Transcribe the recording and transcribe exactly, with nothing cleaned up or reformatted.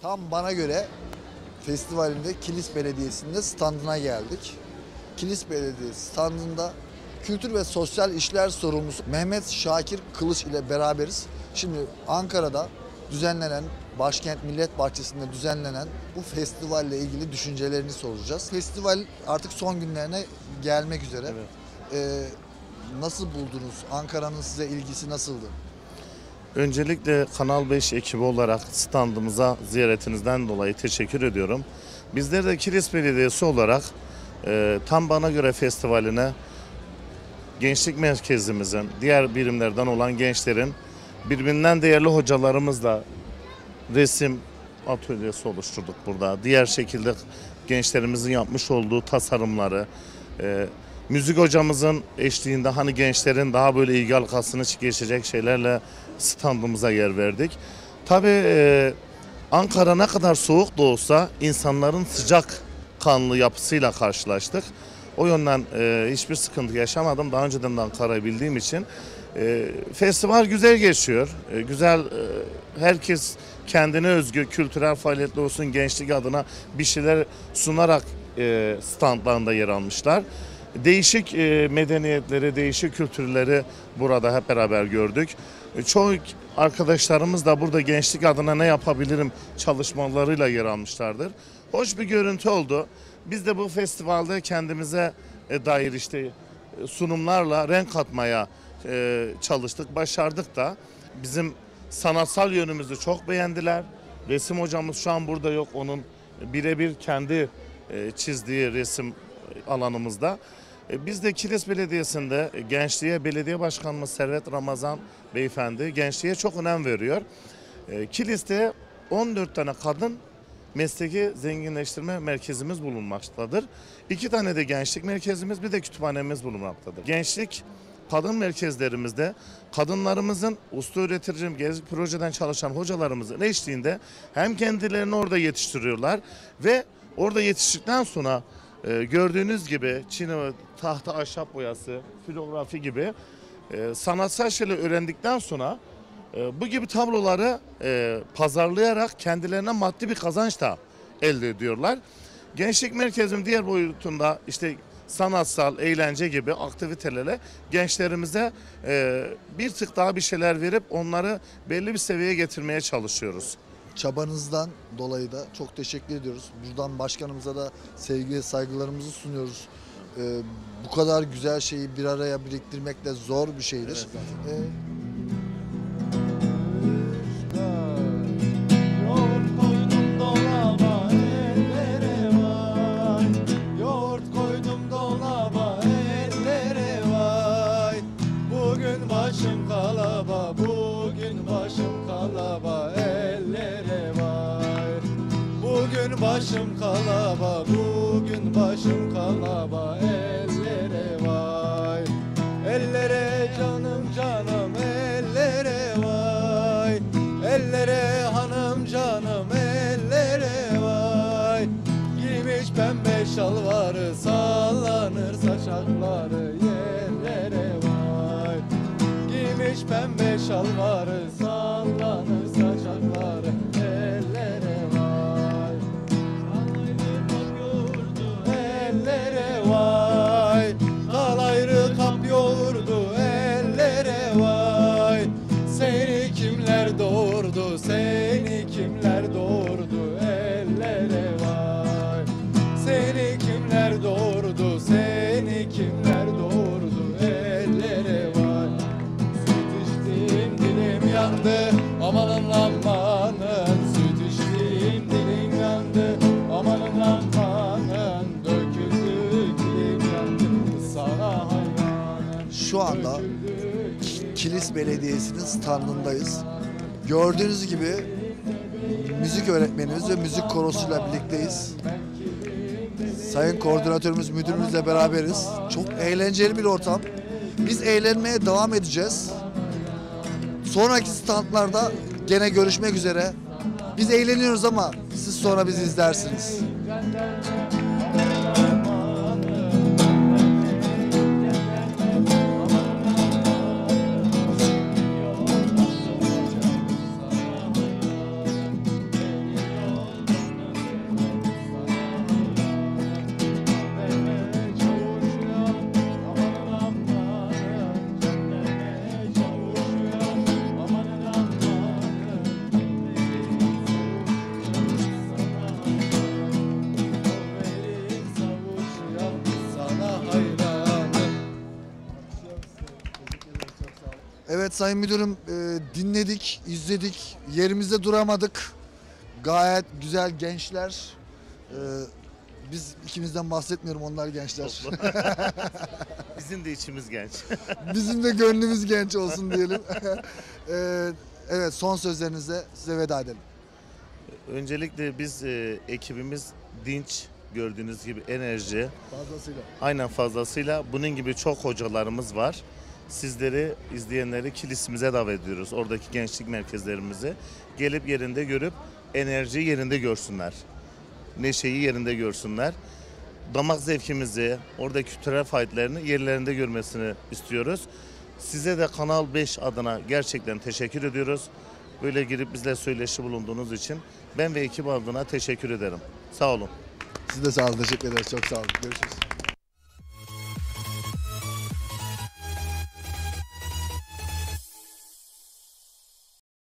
Tam bana göre festivalinde Kilis Belediyesi'nde standına geldik. Kilis Belediyesi standında Kültür ve Sosyal İşler Sorumlusu Mehmet Şakir Kılıç ile beraberiz. Şimdi Ankara'da düzenlenen, Başkent Millet Bahçesi'nde düzenlenen bu festivalle ilgili düşüncelerini soracağız. Festival artık son günlerine gelmek üzere. Evet. Ee, nasıl buldunuz? Ankara'nın size ilgisi nasıldı? Öncelikle Kanal beş ekibi olarak standımıza ziyaretinizden dolayı teşekkür ediyorum. Bizler de Kilis Belediyesi olarak e, tam bana göre festivaline gençlik merkezimizin, diğer birimlerden olan gençlerin birbirinden değerli hocalarımızla resim atölyesi oluşturduk burada. Diğer şekilde gençlerimizin yapmış olduğu tasarımları, e, müzik hocamızın eşliğinde hani gençlerin daha böyle ilgi alakasını geçecek şeylerle standımıza yer verdik. Tabii e, Ankara ne kadar soğuk da olsa insanların sıcak kanlı yapısıyla karşılaştık. O yönden e, hiçbir sıkıntı yaşamadım. Daha önceden de Ankara'yı bildiğim için. E, festival güzel geçiyor. E, güzel, e, herkes kendine özgü kültürel faaliyetler olsun, gençlik adına bir şeyler sunarak e, standlarında yer almışlar. Değişik e, medeniyetleri, değişik kültürleri burada hep beraber gördük. E, çoğu arkadaşlarımız da burada gençlik adına ne yapabilirim çalışmalarıyla yer almışlardır. Hoş bir görüntü oldu. Biz de bu festivalde kendimize e, dair işte e, sunumlarla renk katmaya e, çalıştık, başardık da. Bizim sanatsal yönümüzü çok beğendiler. Resim hocamız şu an burada yok. Onun birebir kendi e, çizdiği resim alanımızda. E, biz de Kilis Belediyesi'nde gençliğe belediye başkanımız Servet Ramazan beyefendi gençliğe çok önem veriyor. E, Kilis'te on dört tane kadın mesleki zenginleştirme merkezimiz bulunmaktadır. İki tane de gençlik merkezimiz, bir de kütüphanemiz bulunmaktadır. Gençlik kadın merkezlerimizde kadınlarımızın usta öğretici gezlik projeden çalışan hocalarımızın eşliğinde hem kendilerini orada yetiştiriyorlar ve orada yetiştikten sonra e, gördüğünüz gibi Çin, tahta, ahşap boyası, filografi gibi e, sanatsal şeyler öğrendikten sonra e, bu gibi tabloları e, pazarlayarak kendilerine maddi bir kazanç da elde ediyorlar. Gençlik merkezinin diğer boyutunda işte sanatsal, eğlence gibi aktivitelerle gençlerimize e, bir tık daha bir şeyler verip onları belli bir seviyeye getirmeye çalışıyoruz. Çabanızdan dolayı da çok teşekkür ediyoruz. Buradan başkanımıza da sevgi ve saygılarımızı sunuyoruz. Ee, bu kadar güzel şeyi bir araya biriktirmek de zor bir şeydir. Evet, Ee, Başım kalaba, bugün başım kalaba, ellere vay. Bugün başım kalaba, bugün başım kalaba, ellere vay. Ellere canım canım, ellere vay. Ellere hanım canım, ellere vay. Giymiş pembe şalvarı, sallanır saçakları, yerlere vay. Giymiş pembe şalvarı, sallanır saçakları, ellere vay. Ellere vay. Kalayırı kap yoğurdu, ellere vay. Seni kimler doğurdu, seni kimler doğurdu, ellere vay. Seni kimler doğurdu, seni kimler doğurdu, ellere vay. Yandı, amanın amanın, süt içtiğim dilim yandı, amanın amanın, döküldü dilim yandı, sana hayranım. Şu anda Kilis Belediyesi'nin standındayız. Gördüğünüz gibi müzik öğretmenimiz ve müzik korosuyla birlikteyiz. Sayın koordinatörümüz, müdürümüzle beraberiz. Çok eğlenceli bir ortam. Biz eğlenmeye devam edeceğiz. Sonraki standlarda gene görüşmek üzere. Biz eğleniyoruz ama siz sonra bizi izlersiniz. Evet Sayın Müdürüm, e, dinledik, izledik, yerimizde duramadık. Gayet güzel gençler. E, biz ikimizden bahsetmiyorum, onlar gençler. Bizim de içimiz genç. Bizim de gönlümüz genç olsun diyelim. E, evet, son sözlerinizle size veda edelim. Öncelikle biz e, ekibimiz dinç, gördüğünüz gibi enerji, Fazlasıyla. aynen fazlasıyla. Bunun gibi çok hocalarımız var. Sizleri, izleyenleri kilisimize davet ediyoruz. Oradaki gençlik merkezlerimize. Gelip yerinde görüp enerjiyi yerinde görsünler. Neşeyi yerinde görsünler. Damak zevkimizi, oradaki kültürel faydalarını yerlerinde görmesini istiyoruz. Size de Kanal beş adına gerçekten teşekkür ediyoruz. Böyle girip bizle söyleşi bulunduğunuz için ben ve ekip adına teşekkür ederim. Sağ olun. Siz de sağ olun, teşekkür ederiz. Çok sağ olun. Görüşürüz.